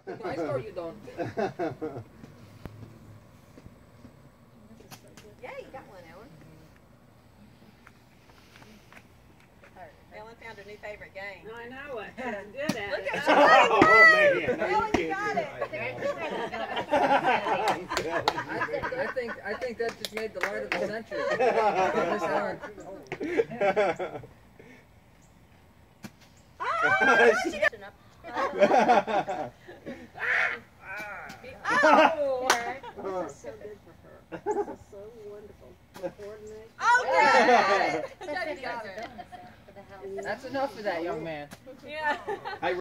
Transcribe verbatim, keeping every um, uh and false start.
Nice or you don't? Yeah, you got one, Ellen. Ellen found her new favorite game. I know it. She's good at Look it. at Oh, man. No, Ellen, you you got it. I think I think I think that just made the light of the century. Miss Ellen. Oh, she got Oh! This is so good for her. This is so wonderful. Coordination. Oh, good! Daddy got her. That's enough for that young man. Yeah. Hey,